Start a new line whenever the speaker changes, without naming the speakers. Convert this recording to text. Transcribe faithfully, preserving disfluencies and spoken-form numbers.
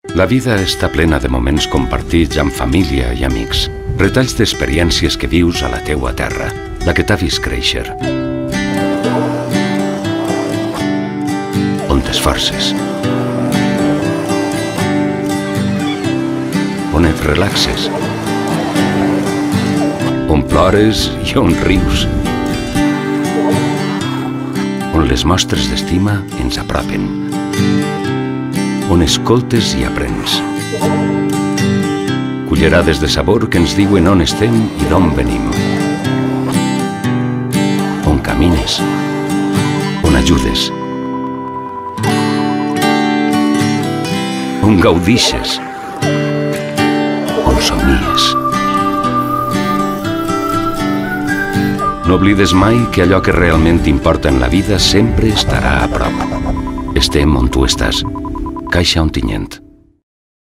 La vida està plena de moments compartits amb família i amics. Retalls d'experiències que vius a la teua terra, la que t'ha vist créixer. On t'esforces. On et relaxes. On plores i on rius. On les mostres d'estima ens apropen. On escoltes i aprens. Cullerades de sabor que ens diuen on estem i d'on venim. On camines. On ajudes. On gaudixes. On somnies. No oblides mai que allò que realment importa en la vida sempre estarà a prop. Estem on tu estàs. Caixa Ontinyent.